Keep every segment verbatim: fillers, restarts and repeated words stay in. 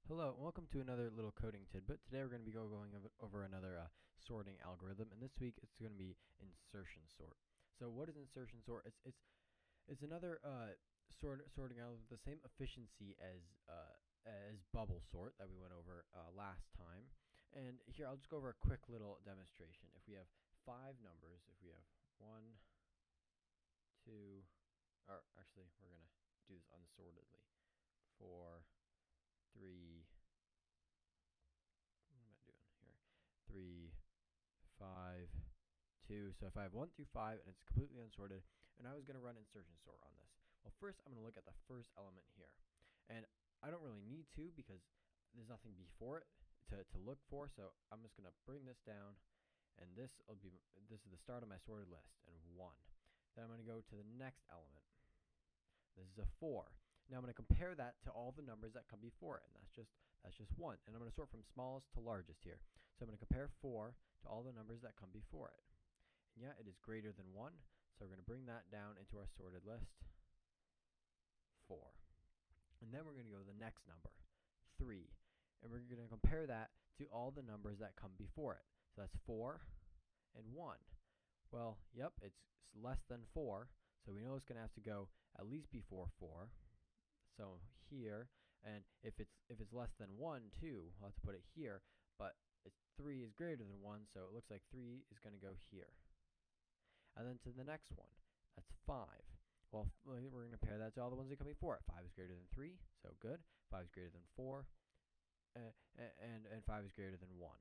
Hello, and welcome to another little coding tidbit. Today we're going to be go going over, over another uh, sorting algorithm, and this week it's going to be insertion sort. So what is insertion sort? It's it's it's another uh, sort sorting algorithm with the same efficiency as uh, as bubble sort that we went over uh, last time. And here I'll just go over a quick little demonstration. If we have five numbers, if we have one, two, or actually we're gonna do this unsortedly. Four. Three, what am I doing here? Three, five, two. So if I have one through five and it's completely unsorted, and I was going to run insertion sort on this. Well, first I'm going to look at the first element here. And I don't really need to because there's nothing before it to, to look for. So I'm just going to bring this down, and this will be this is the start of my sorted list, and one. Then I'm going to go to the next element. This is a four. Now I'm going to compare that to all the numbers that come before it, and that's just that's just one. And I'm going to sort from smallest to largest here. So I'm going to compare four to all the numbers that come before it. And yeah, it is greater than one, so we're going to bring that down into our sorted list, four. And then we're going to go to the next number, three. And we're going to compare that to all the numbers that come before it. So that's four and one. Well, yep, it's less than four, so we know it's going to have to go at least before four. So here, and if it's if it's less than one, two, I'll have to put it here, but it's three is greater than one, so it looks like three is going to go here. And then to the next one, that's five. Well, we're going to compare that to all the ones that come before it. five is greater than three, so good. five is greater than four, uh, and, and five is greater than one.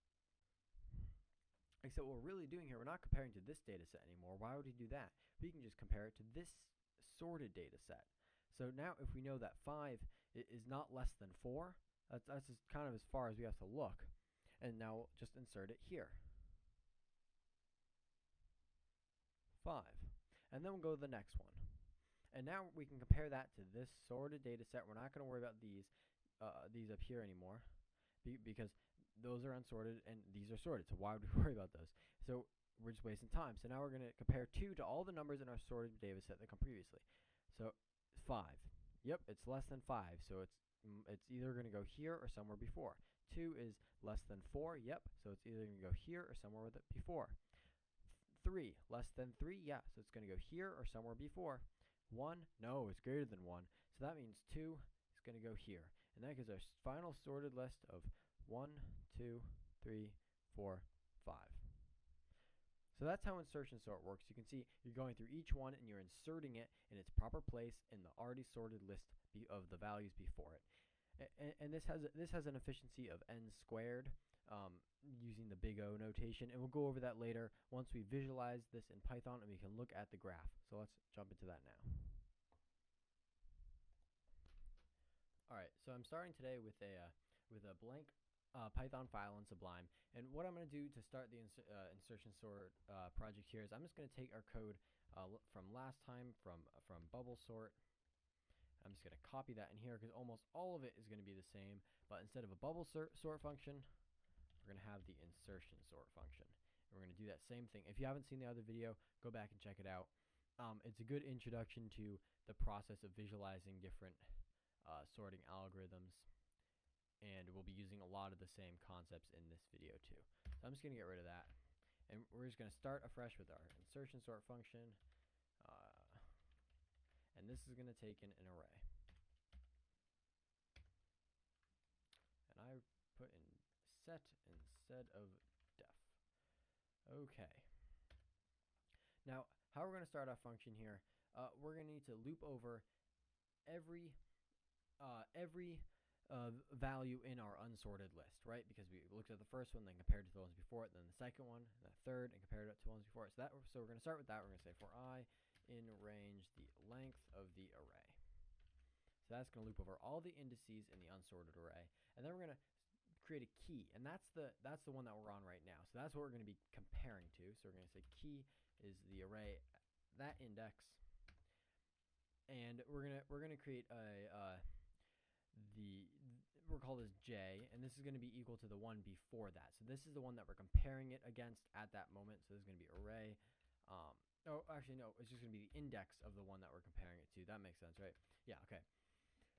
Except what we're really doing here, we're not comparing to this data set anymore. Why would we do that? We can just compare it to this sorted data set. So now if we know that five is not less than four, that's, that's just kind of as far as we have to look. And now we'll just insert it here. five. And then we'll go to the next one. And now we can compare that to this sorted data set. We're not going to worry about these, uh, these up here anymore be because those are unsorted and these are sorted. So why would we worry about those? So we're just wasting time. So now we're going to compare two to all the numbers in our sorted data set that come previously. So five. Yep, it's less than five, so it's it's either going to go here or somewhere before. two is less than four. Yep, so it's either going to go here or somewhere with it before. three, less than three. Yeah, so it's going to go here or somewhere before. one, no, it's greater than one. So that means two is going to go here. And that gives our final sorted list of one, two, three, four, five. So that's how insertion sort works. You can see you're going through each one and you're inserting it in its proper place in the already sorted list of the values before it. And, and this has this has an efficiency of n squared um, using the big O notation, and we'll go over that later once we visualize this in Python and we can look at the graph. So let's jump into that now. All right, so I'm starting today with a uh, with a blank Uh, Python file in Sublime, and what I'm going to do to start the ins uh, insertion sort uh, project here is I'm just going to take our code uh, from last time from uh, from bubble sort. I'm just going to copy that in here because almost all of it is going to be the same, but instead of a bubble sort, sort function, we're going to have the insertion sort function. And we're going to do that same thing. If you haven't seen the other video, go back and check it out. Um, it's a good introduction to the process of visualizing different uh, sorting algorithms. And we'll be using a lot of the same concepts in this video too. So I'm just going to get rid of that. And we're just going to start afresh with our insertion sort function. Uh, and this is going to take in an array. And I put in set instead of def. Okay. Now, how we're going to start our function here, uh, we're going to need to loop over every, uh, every, Uh, value in our unsorted list, right? Because we looked at the first one, then compared to the ones before it, then the second one, and the third, and compared it to the ones before it. So that, so we're going to start with that. We're going to say for I in range the length of the array. So that's going to loop over all the indices in the unsorted array, and then we're going to create a key, and that's the that's the one that we're on right now. So that's what we're going to be comparing to. So we're going to say key is the array that index, and we're gonna we're gonna create a uh, the we'll call this J, and this is going to be equal to the one before that. So this is the one that we're comparing it against at that moment. So this is going to be array. Um, oh, actually no, it's just going to be the index of the one that we're comparing it to. That makes sense, right? Yeah, okay.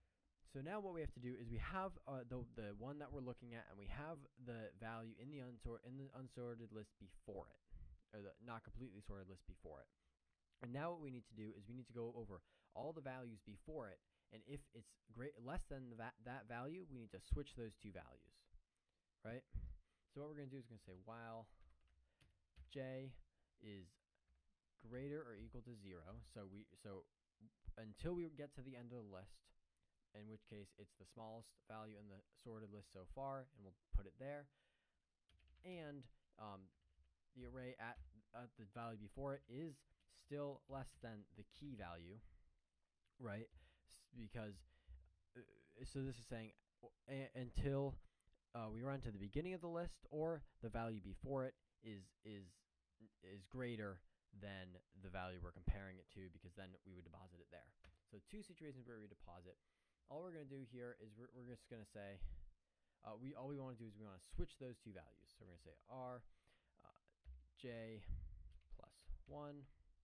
So now what we have to do is we have uh, the the one that we're looking at, and we have the value in the unsort in the unsorted list before it, or the not completely sorted list before it. And now what we need to do is we need to go over all the values before it, and if it's great less than the va that value, we need to switch those two values, right? So what we're going to do is going to say while j is greater or equal to zero. So we so until we get to the end of the list, in which case it's the smallest value in the sorted list so far, and we'll put it there. And um, the array at, at the value before it is still less than the key value, right? S because uh, so this is saying a until uh, we run to the beginning of the list, or the value before it is is is greater than the value we're comparing it to, because then we would deposit it there. So two situations where we deposit. All we're going to do here is we're, we're just going to say, uh, we all we want to do is we want to switch those two values. So we're going to say r uh, j plus one,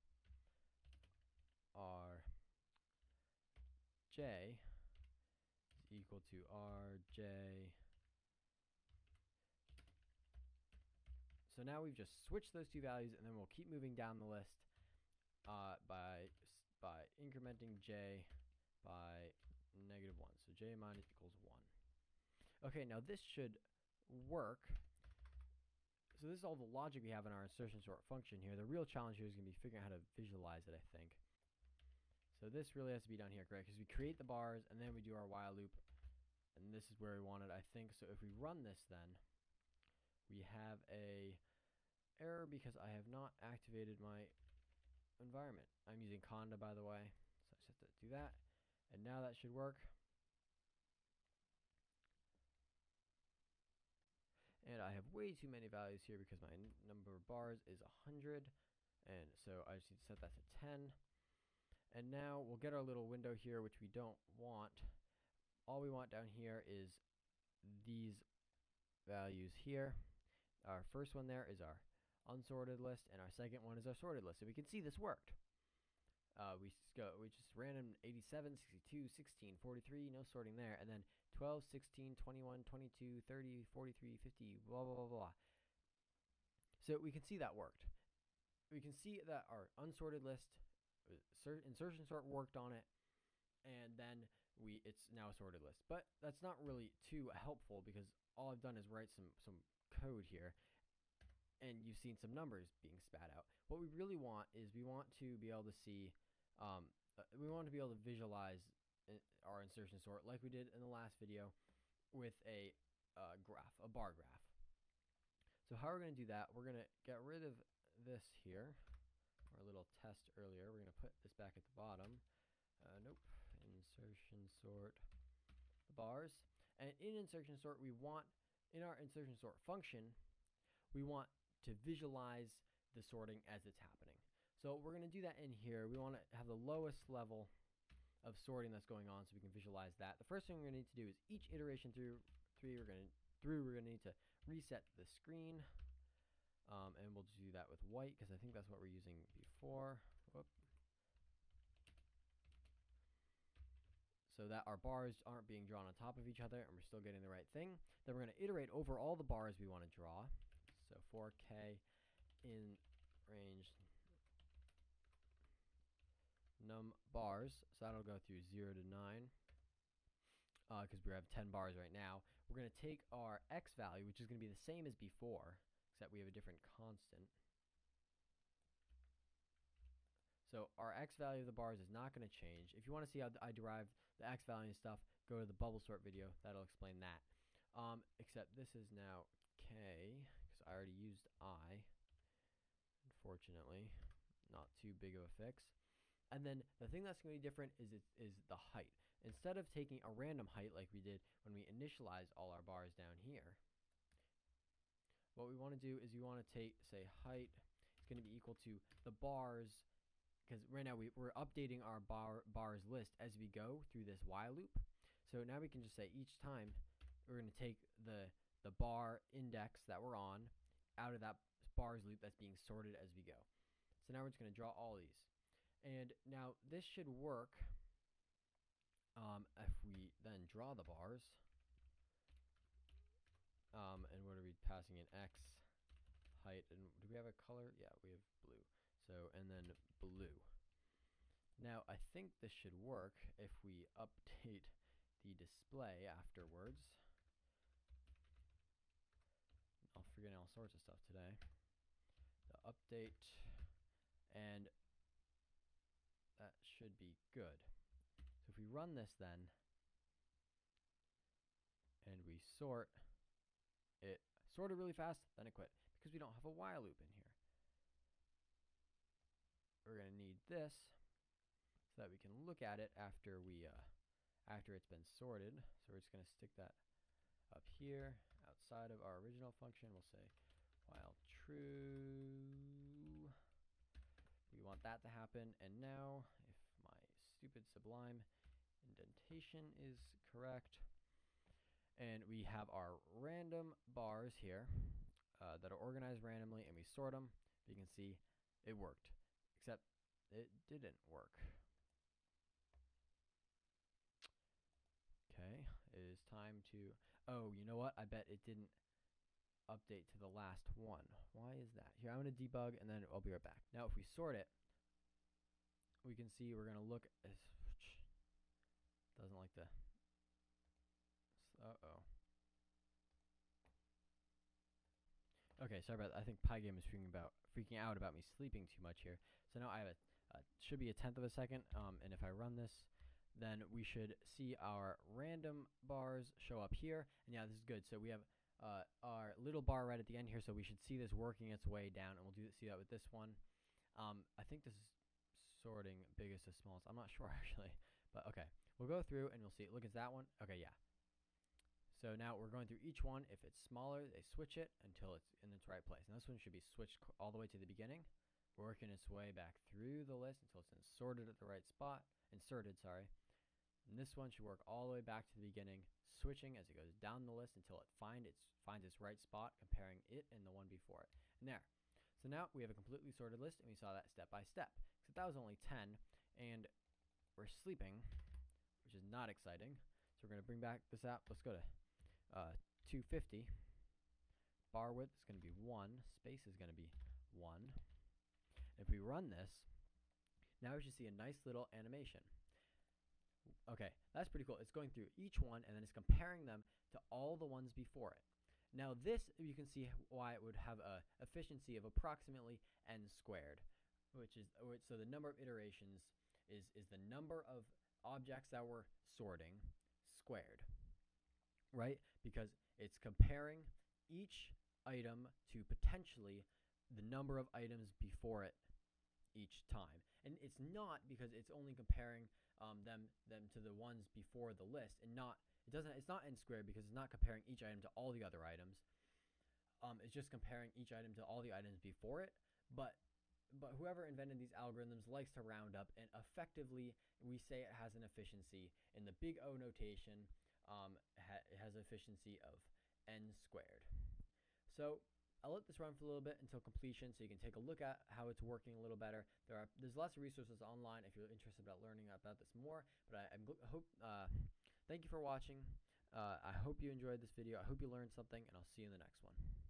r j is equal to r j. So now we've just switched those two values, and then we'll keep moving down the list uh, by by incrementing j by negative one. So j minus equals one. Okay, now this should work. So this is all the logic we have in our insertion sort function here. The real challenge here is going to be figuring out how to visualize it, I think. So this really has to be done here, correct? Because we create the bars, and then we do our while loop, and this is where we want it, I think. So if we run this, then we have a error because I have not activated my environment. I'm using conda, by the way, so I just have to do that. And now that should work. And I have way too many values here because my number of bars is one hundred. And so I just need to set that to ten. And now we'll get our little window here, which we don't want. All we want down here is these values here. Our first one there is our unsorted list, and our second one is our sorted list. So we can see this worked. Uh, we just go, we just random eighty-seven, sixty-two, sixteen, forty-three, no sorting there, and then twelve, sixteen, twenty-one, twenty-two, thirty, forty-three, fifty, blah, blah, blah, blah. So we can see that worked. We can see that our unsorted list, uh, insertion sort worked on it, and then we it's now a sorted list. But that's not really too helpful, because all I've done is write some, some code here, and you've seen some numbers being spat out. What we really want is we want to be able to see Um, uh, we want to be able to visualize in our insertion sort like we did in the last video with a uh, graph, a bar graph. So how we're going to do that, we're going to get rid of this here, our little test earlier. We're going to put this back at the bottom. Uh, nope, insertion sort the bars. And in insertion sort, we want, in our insertion sort function, we want to visualize the sorting as it's happening. So we're going to do that in here. We want to have the lowest level of sorting that's going on, so we can visualize that. The first thing we're going to need to do is each iteration through three we're going to through we're going to need to reset the screen, um, and we'll do that with white because I think that's what we're using before. Whoop. So that our bars aren't being drawn on top of each other, and we're still getting the right thing. Then we're going to iterate over all the bars we want to draw. So four K in range num bars, so that'll go through zero to nine because uh, we have ten bars right now. We're going to take our x value, which is going to be the same as before, except we have a different constant. So our x value of the bars is not going to change. If you want to see how I derived the x value and stuff, go to the bubble sort video. That'll explain that. Um, except this is now k, because I already used I, unfortunately. Not too big of a fix. And then the thing that's going to be different is it, is the height. Instead of taking a random height like we did when we initialized all our bars down here, what we want to do is we want to take, say, height is going to be equal to the bars, because right now we, we're updating our bar, bars list as we go through this while loop. So now we can just say each time we're going to take the, the bar index that we're on out of that bars loop that's being sorted as we go. So now we're just going to draw all these. And now this should work Um, if we then draw the bars, um, and what are we passing in? X, height, and do we have a color? Yeah, we have blue. So, and then blue. Now, I think this should work if we update the display afterwards. I'm forgetting all sorts of stuff today. The update, and that should be good. So if we run this then, and we sort, it sorted really fast, then it quit, because we don't have a while loop in here. We're going to need this so that we can look at it after we uh, after it's been sorted. So we're just going to stick that up here outside of our original function. We'll say while true. We want that to happen. And now, if my stupid Sublime indentation is correct, and we have our random bars here uh, that are organized randomly, and we sort them, you can see it worked, except it didn't work. Okay, it is time to, oh, you know what? I bet it didn't update to the last one. Why is that? Here, I'm going to debug, and then I'll be right back. Now, if we sort it, we can see we're going to look, as doesn't like the, uh-oh. Okay, sorry about that. I think PyGame is freaking about freaking out about me sleeping too much here. So now I have a, uh, should be a tenth of a second, um, and if I run this, then we should see our random bars show up here. And yeah, this is good. So we have uh, our little bar right at the end here, so we should see this working its way down, and we'll do see that with this one. Um, I think this is sorting biggest to smallest. I'm not sure actually, but okay. We'll go through and we'll see. Look, it's that one. Okay, yeah. So now we're going through each one. If it's smaller, they switch it until it's in its right place. And this one should be switched all the way to the beginning, working its way back through the list until it's inserted at the right spot. Inserted, sorry. And this one should work all the way back to the beginning, switching as it goes down the list until it find its, finds its right spot, comparing it and the one before it. And there. So now we have a completely sorted list, and we saw that step by step. Except that was only ten, and we're sleeping, which is not exciting. So we're going to bring back this app. Let's go to uh, two fifty. Bar width is going to be one. Space is going to be one. If we run this, now we should see a nice little animation. Okay, that's pretty cool. It's going through each one, and then it's comparing them to all the ones before it. Now this, you can see why it would have a efficiency of approximately n squared, which is, so the number of iterations is, is the number of objects that we're sorting squared, right? Because it's comparing each item to potentially the number of items before it each time. And it's not because it's only comparing um, them them to the ones before the list, and not it doesn't it's not n squared because it's not comparing each item to all the other items. Um, it's just comparing each item to all the items before it. But but whoever invented these algorithms likes to round up, and effectively we say it has an efficiency in the big O notation. Um, ha it has an efficiency of n squared. So I'll let this run for a little bit until completion, so you can take a look at how it's working a little better. There are there's lots of resources online if you're interested about learning about this more. But I, I hope uh, thank you for watching. Uh, I hope you enjoyed this video. I hope you learned something, and I'll see you in the next one.